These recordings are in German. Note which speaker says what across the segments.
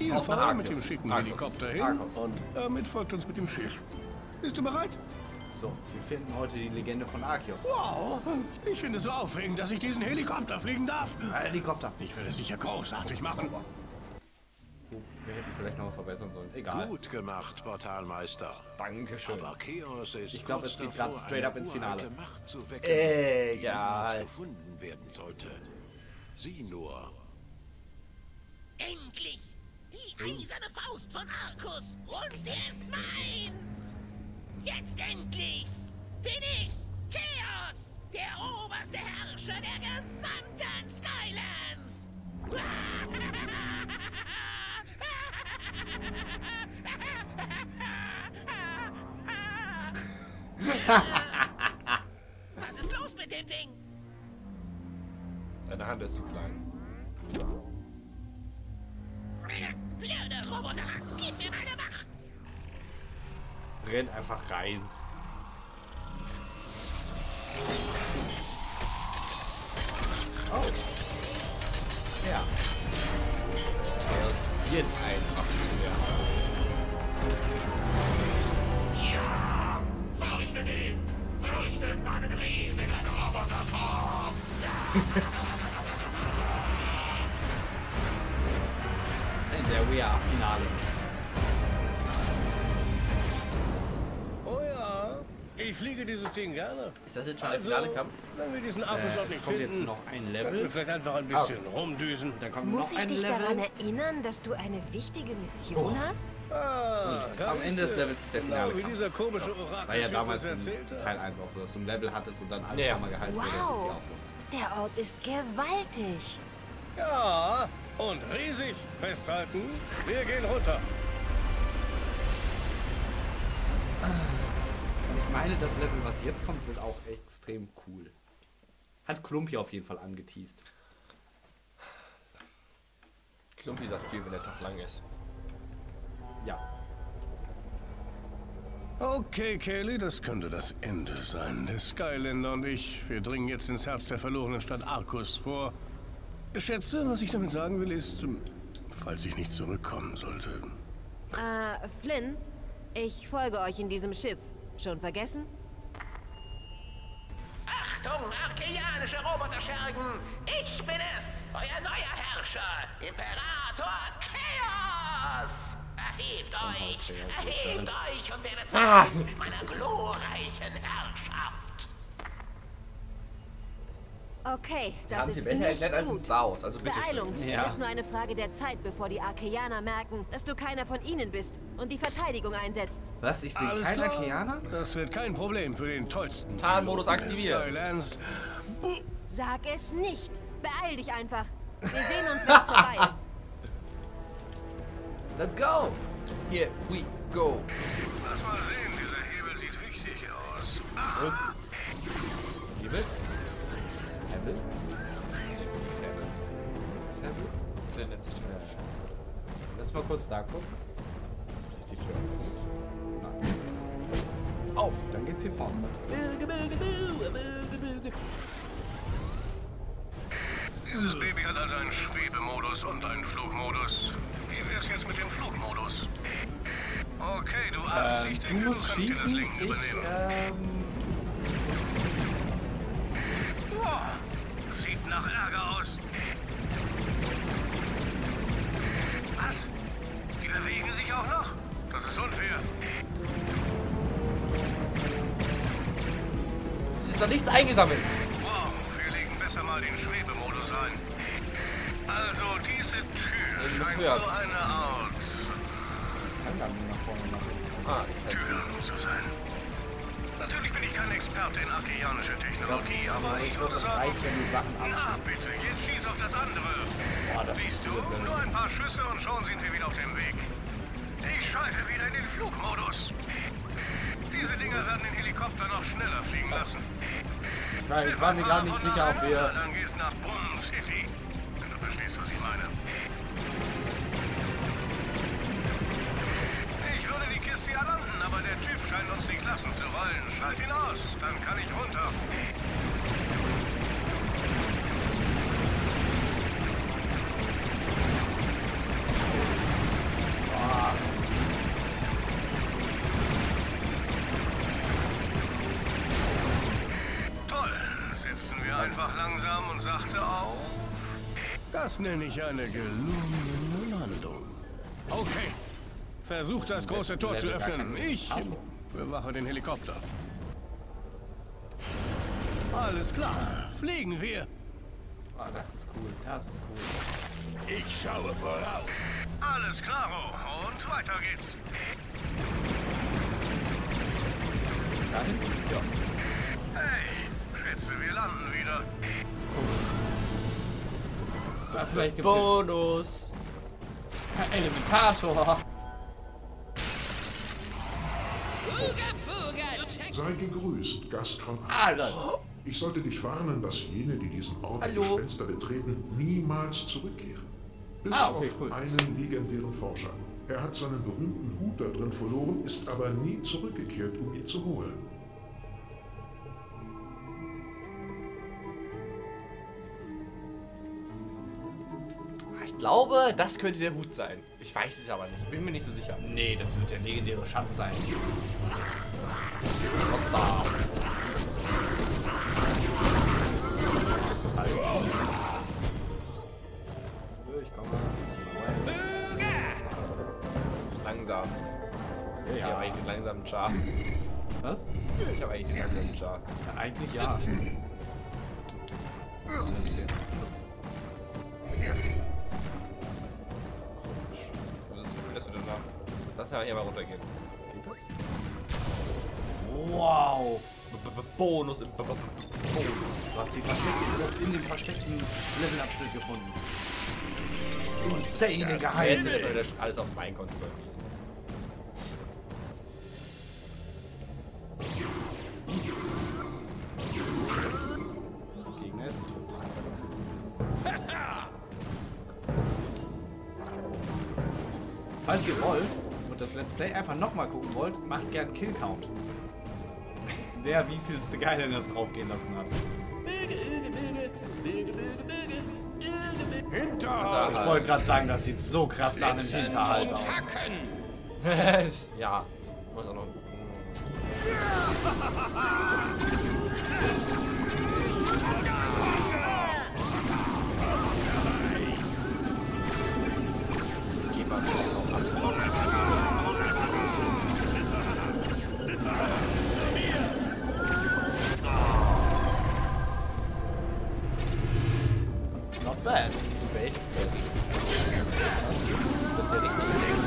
Speaker 1: stilvoll mit dem schicken
Speaker 2: Arcos.
Speaker 1: Helikopter hin
Speaker 2: Arcos.
Speaker 1: und damit folgt uns mit dem Schiff. Bist du bereit?
Speaker 2: So, wir finden heute die Legende von Arceus.
Speaker 1: Wow, ich finde es so aufregend, dass ich diesen Helikopter fliegen darf.
Speaker 2: Helikopter.
Speaker 1: Ich werde es sicher großartig machen.
Speaker 2: Wir hätten vielleicht noch mal verbessern sollen. Egal.
Speaker 3: Gut gemacht, Portalmeister.
Speaker 2: Dankeschön.
Speaker 3: Aber Chaos ist
Speaker 2: Ich glaube, es
Speaker 3: kurz
Speaker 2: geht gerade
Speaker 3: davor,
Speaker 2: straight
Speaker 3: eine
Speaker 2: up ins Finale.
Speaker 3: uralte Macht zu wecken, die
Speaker 2: Egal.
Speaker 3: niemals gefunden werden sollte. Sieh nur.
Speaker 4: Endlich! Die eiserne Faust von Arcus! Und sie ist mein! Jetzt endlich bin ich Chaos! Der oberste Herrscher der gesamten Skylands! Was ist los mit dem Ding?
Speaker 5: Deine Hand ist zu klein.
Speaker 4: Blöde Roboterhand, gib mir meine Macht!
Speaker 2: Rennt einfach rein. Oh. Ja.
Speaker 5: Chaos wird einfach zu der
Speaker 4: Ja! Verrichtet ihn! Verrichtet meinen riesigen Roboterform!
Speaker 2: And there we are. Finale.
Speaker 1: Oh ja, ich fliege dieses Ding gerne.
Speaker 5: Ist das jetzt schon der finale Kampf?
Speaker 1: Wenn wir diesen Arcus auch
Speaker 2: Es
Speaker 1: nicht
Speaker 2: kommt jetzt
Speaker 1: finden,
Speaker 2: noch ein
Speaker 1: können wir
Speaker 2: Level.
Speaker 1: vielleicht einfach ein bisschen rumdüsen.
Speaker 2: Dann kommt
Speaker 6: Muss
Speaker 2: noch
Speaker 6: ich
Speaker 2: ein
Speaker 6: dich daran
Speaker 2: Level.
Speaker 6: erinnern, dass du eine wichtige Mission hast?
Speaker 1: Ah, da
Speaker 2: Am
Speaker 1: ist
Speaker 2: Ende des
Speaker 1: er.
Speaker 2: Levels ist der
Speaker 1: Genau
Speaker 2: finale
Speaker 1: wie
Speaker 2: Kampf.
Speaker 1: dieser komische Orakel.
Speaker 2: War ja damals in Teil 1 auch so, dass du ein Level hattest und dann alles
Speaker 5: Ja.
Speaker 2: nochmal geheilt wurde. Das ist ja
Speaker 6: Wow,
Speaker 2: auch so.
Speaker 6: der Ort ist gewaltig.
Speaker 1: Ja, und riesig. Festhalten. Wir gehen runter.
Speaker 2: Und ich meine, das Level, was jetzt kommt, wird auch extrem cool. Hat Klumpi auf jeden Fall angeteased.
Speaker 5: Klumpi sagt viel, wenn der Tag lang ist.
Speaker 2: Ja.
Speaker 1: Okay, Kaylee, das könnte das Ende sein. Der Skylander und ich, wir dringen jetzt ins Herz der verlorenen Stadt Arcus vor. Ich schätze, was ich damit sagen will, ist, falls ich nicht zurückkommen sollte.
Speaker 6: Flynn, ich folge euch in diesem Schiff. Schon vergessen?
Speaker 4: Achtung, arkeanische Roboterschergen! Ich bin es, euer neuer Herrscher, Imperator Chaos! Erhebt euch und werdet Zeichen meiner glorreichen Herrschaft!
Speaker 6: Okay, das
Speaker 5: Haben
Speaker 6: ist
Speaker 5: sie besser
Speaker 6: nicht
Speaker 5: erklärt als in
Speaker 6: gut.
Speaker 5: Star Wars, also bitte
Speaker 6: Beeilung,
Speaker 5: schön.
Speaker 2: Ja.
Speaker 6: es ist nur eine Frage der Zeit, bevor die Arkeaner merken, dass du keiner von ihnen bist und die Verteidigung einsetzt.
Speaker 2: Was? Ich bin
Speaker 1: Alles
Speaker 2: kein
Speaker 1: klar?
Speaker 2: Arkeaner?
Speaker 1: Das wird kein Problem für den tollsten
Speaker 5: Tarnmodus
Speaker 1: Piloten der
Speaker 5: aktiviert.
Speaker 1: Skylands.
Speaker 6: Sag es nicht. Beeil dich einfach. Wir sehen uns, wenn es vorbei ist.
Speaker 2: Let's go!
Speaker 5: Here we go.
Speaker 1: Lass mal sehen, dieser Hebel sieht wichtig aus.
Speaker 2: Los.
Speaker 5: Hebel?
Speaker 2: Hebel?
Speaker 5: Hebel?
Speaker 2: Hebel? Lass mal kurz da gucken. Ob sich die Tür öffnet. Nein. Auf! Dann geht's hier vorne.
Speaker 1: Dieses Baby hat also einen Schwebemodus und einen Flugmodus. Wie wär's jetzt mit dem Flugmodus? Okay, du Ass, ich
Speaker 2: Du
Speaker 1: denke,
Speaker 2: musst
Speaker 1: kannst dir das
Speaker 2: schießen.
Speaker 1: Lenken
Speaker 2: Ich,
Speaker 1: übernehmen. Wow, das sieht nach Ärger aus. Was? Die bewegen sich auch noch? Das ist unfair.
Speaker 5: Es ist doch nichts eingesammelt.
Speaker 1: Wow, wir legen besser mal den Schwebemodus ein. Also, diese Tür
Speaker 5: Ich muss
Speaker 1: scheint
Speaker 5: höher.
Speaker 1: so eine Art
Speaker 2: kann gar nicht nach vorne machen.
Speaker 5: Ah, ich kann's
Speaker 1: Tür zu sein. Natürlich bin ich kein Experte in arkeanische Technologie, aber ich würde
Speaker 2: Das
Speaker 1: sagen...
Speaker 2: reicht, wenn du Sachen
Speaker 1: Na
Speaker 2: abschießt.
Speaker 1: bitte, jetzt schieß auf das andere.
Speaker 2: Boah, das
Speaker 1: Siehst
Speaker 2: ist
Speaker 1: du,
Speaker 2: cooles Level.
Speaker 1: nur ein paar Schüsse und schon sind wir wieder auf dem Weg. Ich schalte wieder in den Flugmodus. Diese Dinger werden den Helikopter noch schneller fliegen lassen.
Speaker 2: Ich war mir gar nicht sicher, ob wir...
Speaker 1: Dann geht's nach Brunnen City. Wenn du verstehst, was ich meine. Ich würde die Kiste ja landen, aber der Typ scheint uns nicht lassen zu wollen. Schalt ihn aus, dann kann ich runter. Das nenne ich eine gelungene Landung. Okay. Versuch das große Tor zu öffnen. Ich bewache den Helikopter. Alles klar. Fliegen wir.
Speaker 2: Ah, das ist cool. Das ist cool.
Speaker 3: Ich schaue voraus.
Speaker 1: Alles klaro. Und weiter geht's.
Speaker 2: Dahin? Ja.
Speaker 1: Hey, schätze, wir landen wieder.
Speaker 2: Ja, vielleicht gibt's
Speaker 5: Bonus.
Speaker 2: Elementator.
Speaker 7: Sei gegrüßt, Gast von
Speaker 2: Alter.
Speaker 7: Ich sollte dich warnen, dass jene, die diesen Ort der
Speaker 5: Hallo.
Speaker 7: Gespenster betreten, niemals zurückkehren. Bis
Speaker 2: Okay,
Speaker 7: auf
Speaker 2: cool.
Speaker 7: einen legendären Forscher. Er hat seinen berühmten Hut da drin verloren, ist aber nie zurückgekehrt, um ihn zu holen.
Speaker 5: Ich glaube, das könnte der Hut sein. Ich weiß es aber nicht. Ich bin mir nicht so sicher.
Speaker 2: Nee, das wird der legendäre Schatz sein.
Speaker 5: Hoppa.
Speaker 2: Ich komme mal.
Speaker 5: Langsam. Ich habe eigentlich den langsamen Char.
Speaker 2: Was?
Speaker 5: Ich habe eigentlich den langsamen Char.
Speaker 2: Ja, eigentlich ja. Was ist das jetzt?
Speaker 5: Das ist so viel, dass wir danach. Lass ja hier mal runtergehen.
Speaker 2: Geht das? Wow!
Speaker 5: Bonus im
Speaker 2: Bonus. Du hast die versteckte Luft in dem versteckten Levelabschnitt gefunden. Insane
Speaker 5: Jetzt
Speaker 2: Geheimnis.
Speaker 5: ist das alles auf mein Konto überwiesen.
Speaker 2: Der Gegner ist tot. Falls ihr wollt und das Let's Play einfach nochmal gucken wollt, macht gern Kill-Count. Wer wie vielste Geilness draufgehen lassen hat.
Speaker 3: Hinter!
Speaker 2: Ich wollte gerade sagen, das sieht so krass nach einem Hinterhalt aus.
Speaker 5: Ja. Muss auch noch. Geh mal auf Abstand.
Speaker 2: Not bad.
Speaker 5: Die Welt ist ja richtig. Das ist ja richtig.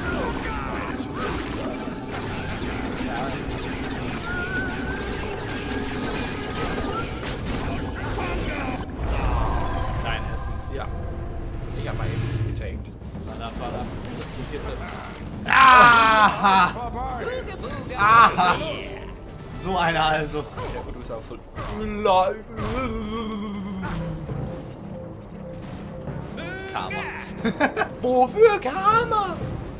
Speaker 2: Dein Essen.
Speaker 5: Ja. Ich habe mal eben getankt.
Speaker 2: Vater. Das ist hier drin. Aha! Aha! So einer also.
Speaker 5: Ja gut, du bist auch voll.
Speaker 2: Karma.
Speaker 5: Wofür Karma?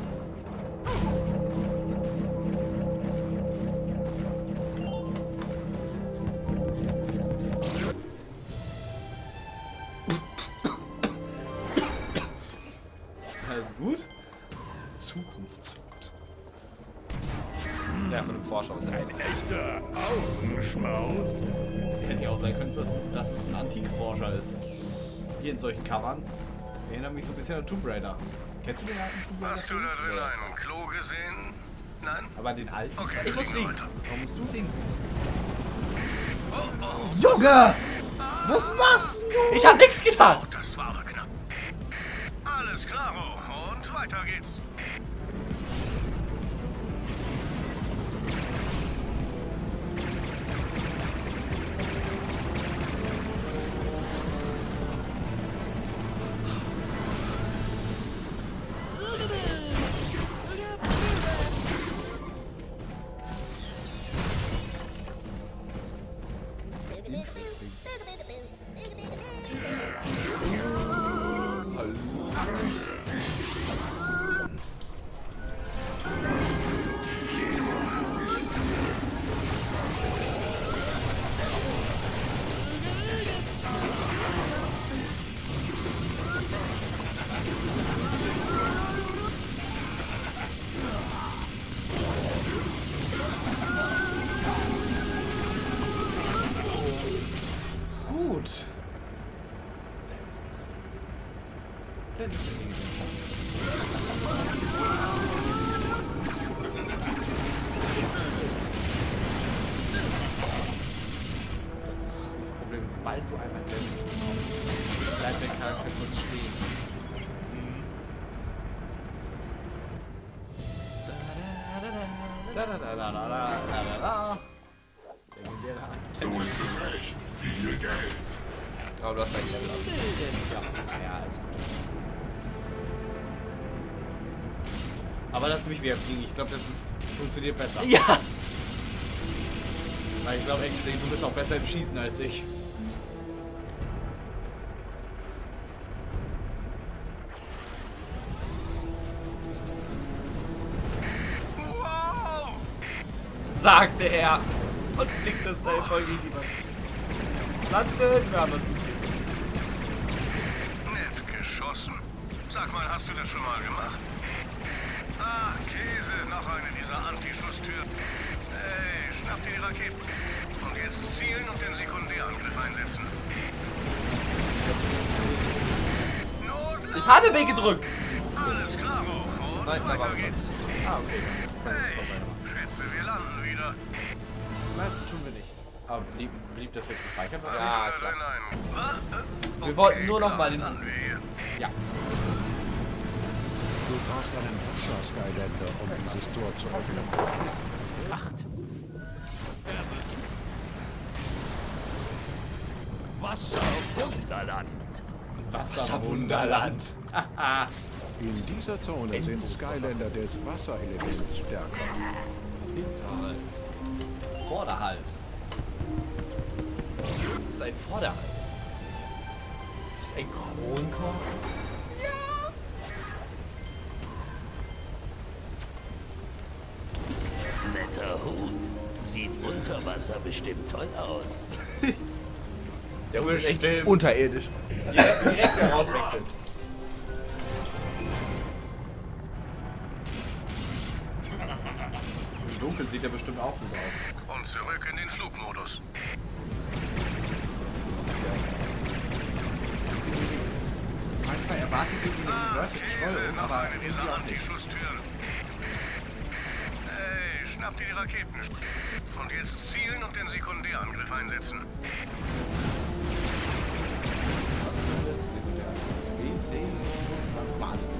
Speaker 2: Alles gut? Zukunftshut.
Speaker 5: Ja, von dem Forscher aus.
Speaker 3: Ein echter Augenschmaus.
Speaker 2: Hätte ja auch sein können, dass es ein Antikforscher ist. Hier in solchen Covern. Erinnert mich so ein bisschen an Tomb Raider. Kennst du den alten Tomb Raider?
Speaker 1: Hast du da drin ein Klo gesehen? Nein?
Speaker 2: Aber den alten?
Speaker 1: Okay,
Speaker 2: Ich muss
Speaker 1: fliegen
Speaker 2: fliegen.
Speaker 1: weiter.
Speaker 2: Warum musst du fliegen?
Speaker 1: Oh, oh,
Speaker 2: Junge! Was machst du?
Speaker 5: Ich hab nichts getan!
Speaker 1: oh, das war aber knapp. Alles klaro. Und weiter geht's.
Speaker 2: Geständnisse in den Das ist das Problem, sobald du einmal Damage bekommst, bleibt der Charakter kurz stehen.
Speaker 7: So ist es recht. Viel Geld.
Speaker 5: Aber du hast dein Level ab.
Speaker 2: Ja, alles gut. Aber lass mich wieder fliegen. Ich glaube, funktioniert besser.
Speaker 5: Ja!
Speaker 2: Weil ich glaube, actually, du bist auch besser im Schießen als ich.
Speaker 1: Wow!
Speaker 5: Sagte er. Und fliegt das Teil voll gegen die Wand. Landen, wir haben das gesehen.
Speaker 1: Nett geschossen. Sag mal, hast du das schon mal gemacht? Ah, Käse, noch eine dieser Anti-Schusstüren. Hey, schnapp dir die Raketen. Und jetzt zielen und den Sekundärangriff einsetzen. Notland.
Speaker 5: Ich habe B gedrückt.
Speaker 1: Alles klar, hoch. Und
Speaker 5: Nein, da war
Speaker 1: weiter
Speaker 5: was.
Speaker 1: geht's.
Speaker 5: Ah, okay.
Speaker 1: Hey, schätze, wir landen wieder.
Speaker 2: Nein, tun wir nicht. Aber blieb das jetzt gespeichert? Was
Speaker 5: Ja,
Speaker 1: Was
Speaker 5: klar.
Speaker 1: für ein- Was?
Speaker 5: Wir wollten nur noch
Speaker 1: klar,
Speaker 5: mal den-
Speaker 1: landen wir hier.
Speaker 2: Ja.
Speaker 8: Du brauchst einen Wasser-Skylander, um dieses Tor zu öffnen.
Speaker 3: Wasserwunderland.
Speaker 2: Wasserwunderland.
Speaker 8: In dieser Zone sind Skylander des Wasserelements stärker.
Speaker 2: Hinterhalt. Vorderhalt.
Speaker 5: Das ist ein Vorderhalt. Das ist ein Kronkorb.
Speaker 3: Netter Hut. Sieht unter Wasser bestimmt toll aus.
Speaker 5: Der Hut ist echt unterirdisch. Direkt wieder rauswechseln.
Speaker 2: Im Dunkeln sieht er bestimmt auch gut aus.
Speaker 1: Und zurück in den Flugmodus.
Speaker 2: Manchmal erwartet ich die
Speaker 1: Ah,
Speaker 2: Leute
Speaker 1: Käse,
Speaker 2: Steuerung,
Speaker 1: noch
Speaker 2: aber
Speaker 1: eine dieser
Speaker 2: irgendwie auch nicht.
Speaker 1: Anti-Schusstüren. Hey, schnapp dir die Raketen. Und jetzt zielen und den Sekundärangriff einsetzen.
Speaker 2: Was soll das denn? WC? Wahnsinn.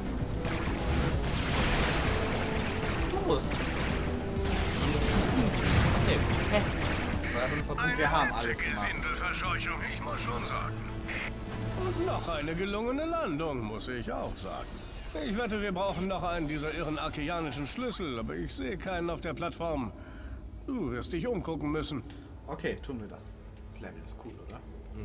Speaker 5: Du musst. Nee. Hä?
Speaker 1: Eine
Speaker 2: wir haben alles
Speaker 1: einzige
Speaker 2: gemacht.
Speaker 1: Sindelverscheuchung, ich muss schon sagen. Und noch eine gelungene Landung, muss ich auch sagen. Ich wette, wir brauchen noch einen dieser irren arkeanischen Schlüssel, aber ich sehe keinen auf der Plattform. Du wirst dich umgucken müssen.
Speaker 2: Okay, tun wir das. Das Level ist cool, oder?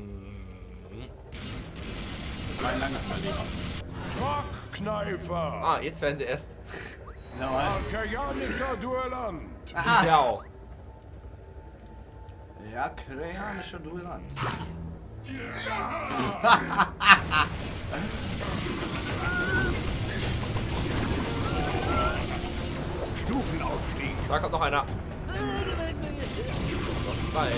Speaker 2: Das war ein langes Überleben.
Speaker 3: Rockkneifer.
Speaker 5: Ah, jetzt werden sie erst.
Speaker 3: Arkayanischer Duellant.
Speaker 2: Aha!
Speaker 5: Ja auch.
Speaker 2: Ja, koreanischer Duellant.
Speaker 3: Stufenaufstieg.
Speaker 5: Da kommt noch einer. Noch zwei.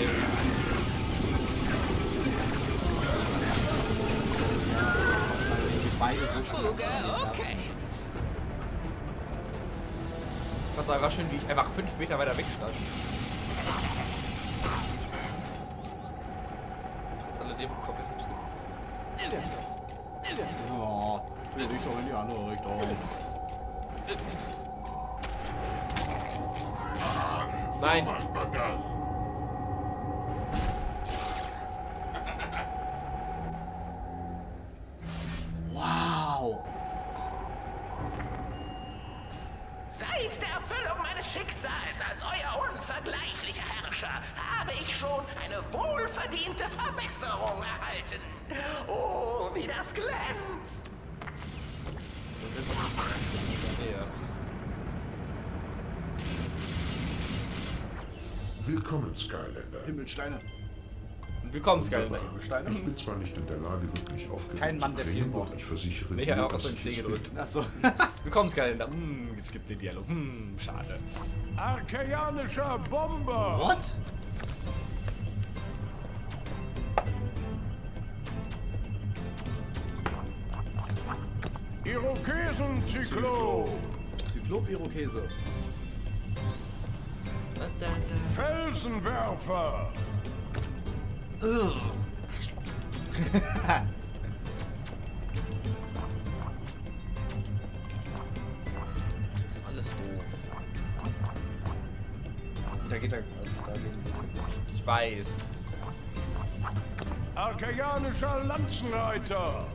Speaker 2: Beide so schnell. Okay.
Speaker 5: Ich fand es einfach schön, wie ich einfach 5 Meter weiter weg stand. Trotz alledem komplett nicht.
Speaker 2: Oh, dreh dich doch in die andere Richtung.
Speaker 5: Nein.
Speaker 7: Macht man das.
Speaker 2: Wow!
Speaker 4: Seit der Erfüllung meines Schicksals als euer unvergleichlicher Herrscher habe ich schon eine wohlverdiente Verbesserung erhalten. Oh, wie das glänzt!
Speaker 5: Ja.
Speaker 7: Willkommen, Skylander.
Speaker 2: Himmelsteine.
Speaker 5: Willkommen, Skylander.
Speaker 2: Himmelsteine?
Speaker 7: Ich bin zwar nicht in der Lage, wirklich aufgeregt
Speaker 2: Kein Mann der
Speaker 7: zu
Speaker 2: vielen
Speaker 7: reden,
Speaker 2: Worte.
Speaker 7: doch ich versichere
Speaker 5: Ich
Speaker 7: dir,
Speaker 5: habe auch
Speaker 7: dass
Speaker 5: so ein
Speaker 7: ich
Speaker 5: C
Speaker 7: es
Speaker 5: gedrückt.
Speaker 2: Achso.
Speaker 5: Willkommen, Skylander. Es gibt den Dialog. Schade.
Speaker 3: Arkayanischer Bomber.
Speaker 5: What?
Speaker 7: Irokesenzyklop.
Speaker 2: Zyklop-Irokese.
Speaker 7: Felsenwerfer.
Speaker 5: Das ist alles doof.
Speaker 2: Da geht er. Also da geht
Speaker 5: Ich weiß.
Speaker 7: Archaeanischer Lanzenreiter.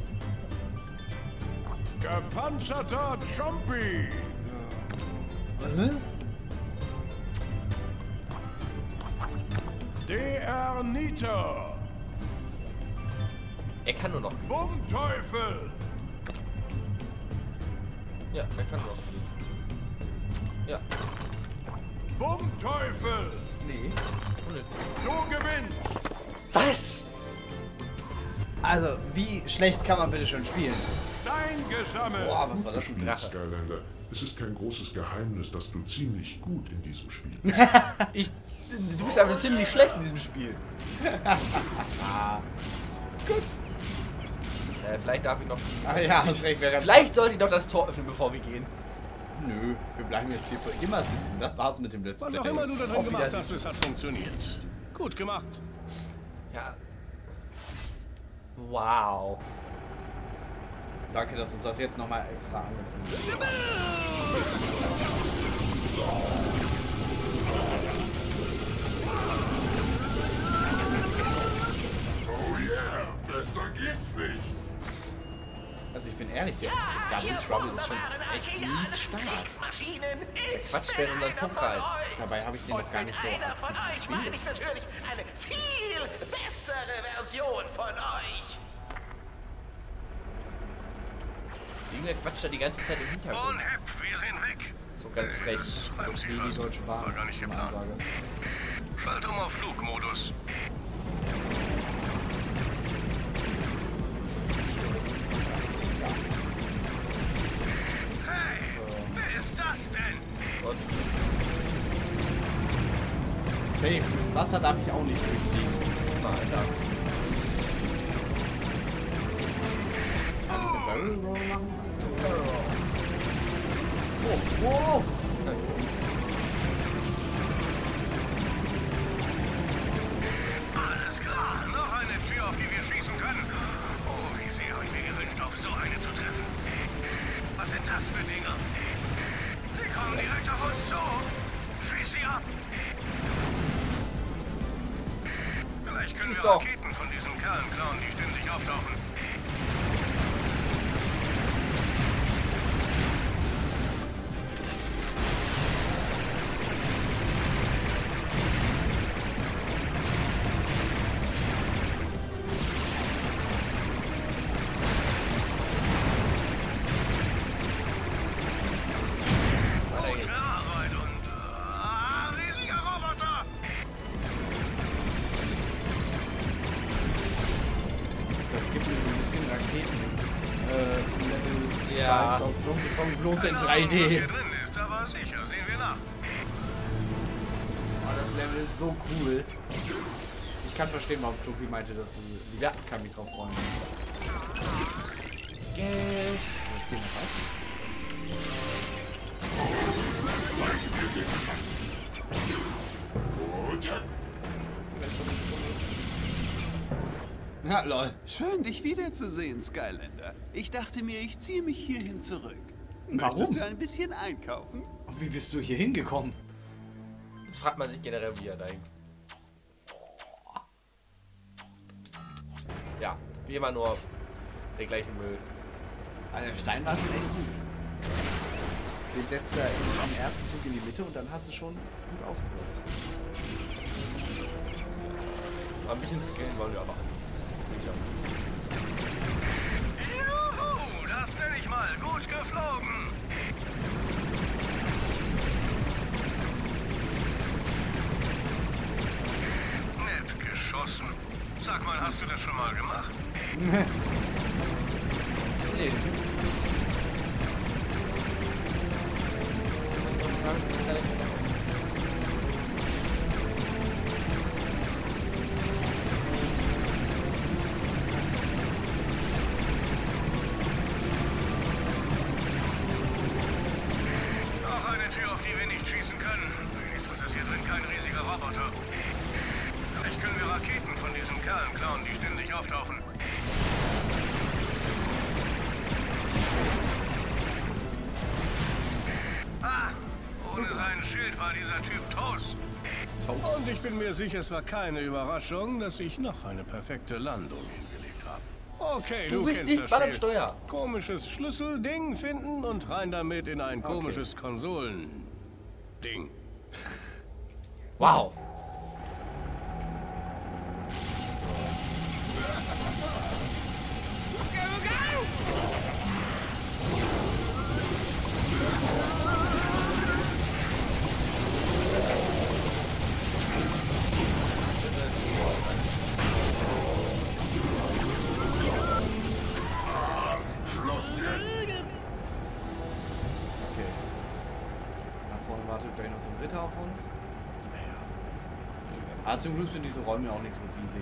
Speaker 7: Gepanzerter Chompy. DR Niter.
Speaker 5: Er kann nur noch.
Speaker 7: Bummteufel.
Speaker 5: Ja, er kann noch. Ja.
Speaker 7: Bummteufel.
Speaker 2: Nee.
Speaker 7: Du gewinnst.
Speaker 5: Was?
Speaker 2: Also, wie schlecht kann man bitte schon spielen?
Speaker 7: Stein gesammelt.
Speaker 2: Boah, was war das denn?
Speaker 5: Drache.
Speaker 7: Skylander, es ist kein großes Geheimnis, dass du ziemlich gut in diesem Spiel bist.
Speaker 5: Du bist aber ziemlich schlecht in diesem Spiel.
Speaker 2: Gut.
Speaker 5: Vielleicht darf ich noch.
Speaker 2: Ach ja, hast recht.
Speaker 5: Vielleicht sollte ich noch das Tor öffnen, bevor wir gehen.
Speaker 2: Nö, wir bleiben jetzt hier für immer sitzen. Das war's mit dem Let's
Speaker 1: Was
Speaker 2: Play.
Speaker 1: auch immer du da drin
Speaker 5: Auf
Speaker 1: gemacht
Speaker 5: Wiedersehen.
Speaker 1: hast, es hat funktioniert. Gut gemacht.
Speaker 5: Ja. Wow.
Speaker 2: Danke, dass du uns das jetzt nochmal extra angezogen hast.
Speaker 7: Oh yeah, besser geht's nicht.
Speaker 2: Also ich bin ehrlich, der Double Trouble ist schon echt mies stark.
Speaker 5: Quatsch, wer in unseren Funk rein.
Speaker 2: Dabei habe ich den noch gar nicht so
Speaker 4: Einer von
Speaker 2: aktiv
Speaker 4: euch meine
Speaker 2: gespielt.
Speaker 4: ich natürlich eine viel bessere Version von euch.
Speaker 5: Irgendwer quatscht da die ganze Zeit im Hintergrund.
Speaker 1: Bonhep, wir sind weg.
Speaker 5: So ganz frech.
Speaker 2: Das ist wie die Deutsche Bahn.
Speaker 1: War gar nicht
Speaker 2: eine
Speaker 1: geplant.
Speaker 2: Ansage.
Speaker 1: Schalt um auf Flugmodus. Hey, wer ist das denn?
Speaker 5: Und
Speaker 2: Safe, durchs Wasser darf ich auch nicht durchfliegen.
Speaker 5: nein, das.
Speaker 2: Barrel Roll machen? Oh, wow!
Speaker 1: Alles klar, noch eine Tür, auf die wir schießen können. Oh, wie sehr habe ich mir gewünscht, auf so eine zu treffen. Was sind das für Dinger? Sie kommen direkt auf uns zu. Schieß sie ab. Vielleicht können
Speaker 5: Schieß
Speaker 1: wir
Speaker 5: doch.
Speaker 1: Raketen von diesen Kerlen klauen, die ständig auftauchen.
Speaker 5: Weiter geht's.
Speaker 1: Gute Arbeit und riesiger Roboter.
Speaker 2: Das gibt mir so ein bisschen Raketen. Level
Speaker 5: Ja.
Speaker 2: Vibes aus Donkey Kong, bloß in
Speaker 1: Keine Ahnung, was
Speaker 2: 3D.
Speaker 1: hier drin ist, aber sicher, sehen wir nach.
Speaker 2: Oh, das Level ist so cool. Ich kann verstehen, warum Tobi meinte, dass sie ja. Kann mich drauf freuen.
Speaker 5: Geld.
Speaker 2: Was geht noch weiter? Ja, lol.
Speaker 9: Schön, dich wiederzusehen, Skylander. Ich dachte mir, ich ziehe mich hierhin zurück.
Speaker 2: Warum?
Speaker 9: Möchtest du ein bisschen einkaufen?
Speaker 2: Wie bist du hier hingekommen?
Speaker 5: Das fragt man sich generell, wie er denkt. Ja, wie immer nur der gleiche Müll.
Speaker 2: Der Stein war schon echt gut. Den setzt er im ersten Zug in die Mitte und dann hast du schon gut ausgesucht.
Speaker 5: Aber ein bisschen skillen wollen wir aber.
Speaker 1: Juhu, das nenne ich mal gut geflogen. Nett geschossen. Sag mal, hast du das schon mal gemacht?
Speaker 5: Nee.
Speaker 1: war dieser Typ Toast. Und ich bin mir sicher, es war keine Überraschung, dass ich noch eine perfekte Landung hingelegt habe. Okay,
Speaker 5: Du bist
Speaker 1: kennst
Speaker 5: nicht
Speaker 1: das
Speaker 5: Mann am
Speaker 1: Spiel.
Speaker 5: Steuer.
Speaker 1: Komisches Schlüsselding finden und rein damit in ein komisches Konsolending.
Speaker 5: Wow.
Speaker 2: Okay. Da vorne wartet gleich noch so ein Ritter auf uns. Aber zum Glück sind diese Räume auch nicht so riesig.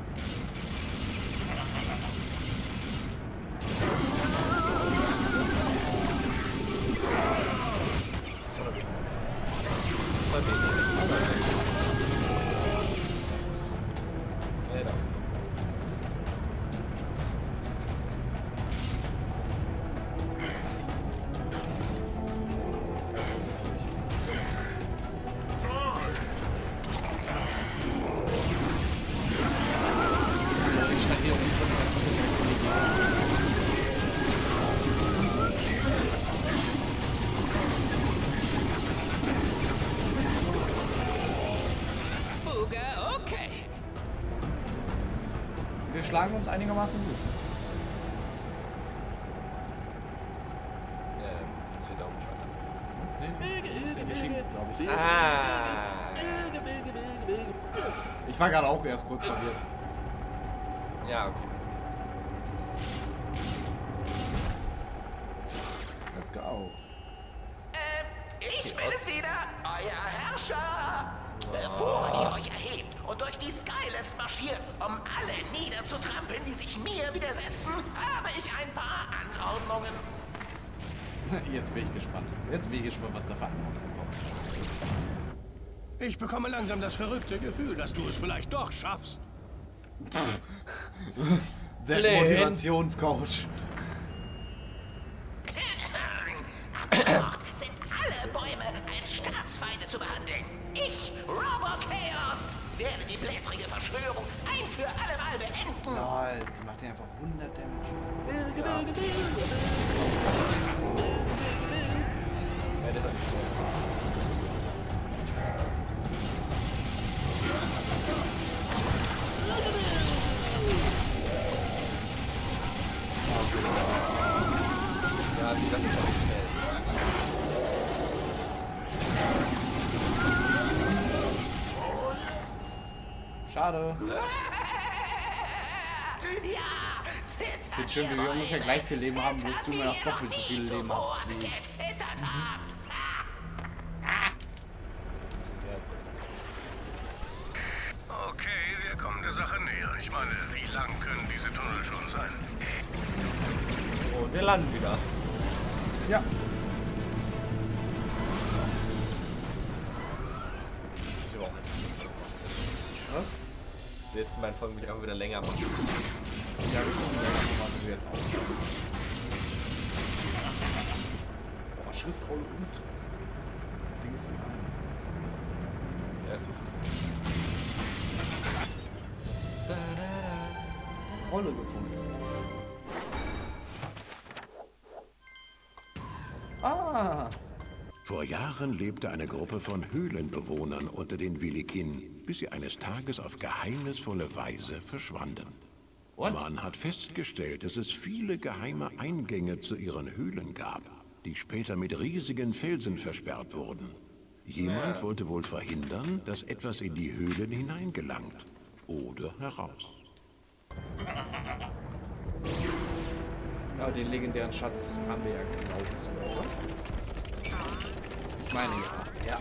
Speaker 2: Wir schlagen uns einigermaßen gut.
Speaker 5: Jetzt wird er umschalten.
Speaker 2: Das ist ja geschickt, glaube ich.
Speaker 5: Ah.
Speaker 2: Ich war gerade auch erst kurz verwirrt.
Speaker 5: Ja, okay.
Speaker 2: Let's go.
Speaker 4: Ich bin es wieder, euer Herrscher. Bevor ihr euch erhebt und durch die Skylands marschiert, um alle niederzutrampeln, die sich mir widersetzen, habe ich ein paar Anordnungen.
Speaker 2: Jetzt bin ich gespannt. Jetzt bin ich gespannt, was da für Anordnungen kommt.
Speaker 1: Ich bekomme langsam das verrückte Gefühl, dass du es vielleicht doch schaffst.
Speaker 2: Der
Speaker 5: Flint.
Speaker 2: Motivationscoach.
Speaker 4: Ab sofort sind alle Bäume als Staatsfeinde zu behandeln. Ich, Robo-Chaos, werde die blättrige Verschwörung ein für alle Mal beenden.
Speaker 2: Lol, die macht ja einfach 100 Damage.
Speaker 5: Ja, das ist nicht ja, die lassen es auch nicht schnell.
Speaker 2: Schade.
Speaker 4: Ja,
Speaker 2: Ich finde schön, wie wir ungefähr gleich viel Leben haben, wirst du nur noch doppelt so viele Leben hast wie ich.
Speaker 1: Okay, wir kommen der Sache näher. Ich meine, wie lang können diese Tunnel schon sein?
Speaker 5: Und wir landen wieder.
Speaker 2: Ja. Was?
Speaker 5: Die letzten beiden Folgen will ich einfach wieder länger machen.
Speaker 2: Ja, wir gucken gleich mal, wie wir jetzt aussehen. Oh, Schriftrolle und Dings in einem.
Speaker 5: Ja, ist das nicht.
Speaker 2: Rolle gefunden. Ah!
Speaker 8: Vor Jahren lebte eine Gruppe von Höhlenbewohnern unter den Wilikin, bis sie eines Tages auf geheimnisvolle Weise verschwanden. Man hat festgestellt, dass es viele geheime Eingänge zu ihren Höhlen gab, die später mit riesigen Felsen versperrt wurden. Jemand wollte wohl verhindern, dass etwas in die Höhlen hineingelangt oder heraus.
Speaker 2: Ja, den legendären Schatz haben wir ja, glaube ich, so, oder? Ich meine ja. Ja.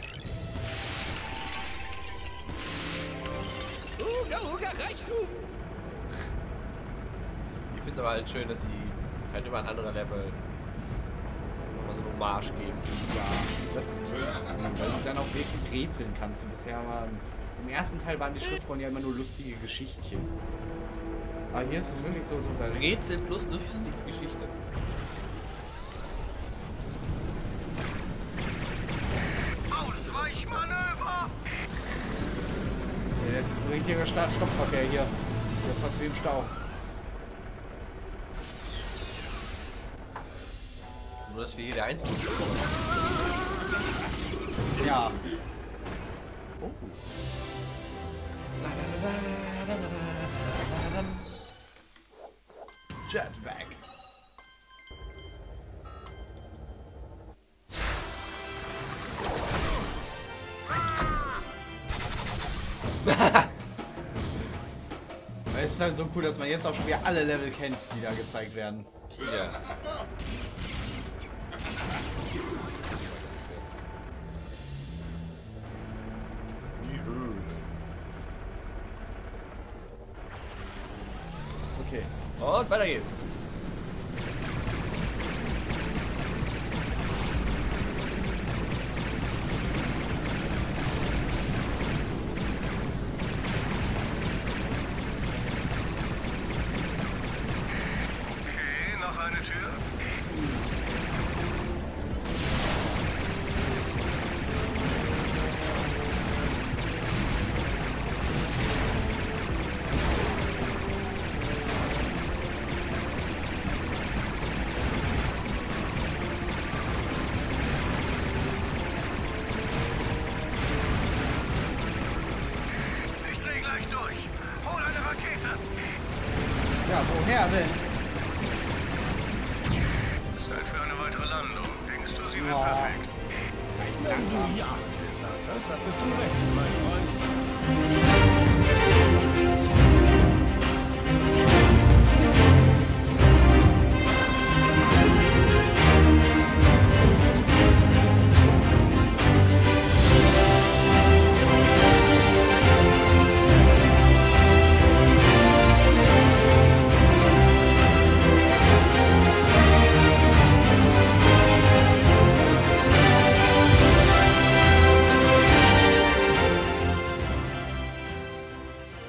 Speaker 5: Ich finde es aber halt schön, dass sie halt über ein anderes Level nochmal so eine Hommage geben.
Speaker 2: Ja, das ist schön. Weil du dann auch wirklich rätseln kannst. Bisher waren im ersten Teil waren die Schriftrollen ja immer nur lustige Geschichtchen. Aber hier ist es wirklich so da
Speaker 5: Rätsel plus lustige Geschichte.
Speaker 2: ein richtiger Start-Stopp-Verkehr hier. Ja, fast wie im Stau.
Speaker 5: Nur, dass wir hier der Einzige bekommen.
Speaker 2: Ja.
Speaker 5: Oh.
Speaker 2: Jetpack. Es ist halt so cool, dass man jetzt auch schon wieder alle Level kennt, die da gezeigt werden.
Speaker 5: Ja.
Speaker 2: Okay.
Speaker 5: Und weiter geht's.
Speaker 1: Okay, noch eine Tür. Ich dreh gleich durch. Hol eine Rakete.
Speaker 2: Ja, woher denn?
Speaker 1: Zeit für eine weitere Landung. Denkst du, sie wird
Speaker 2: Ja.
Speaker 1: perfekt? Wenn du ja gesagt hast, hattest du recht, mein Freund.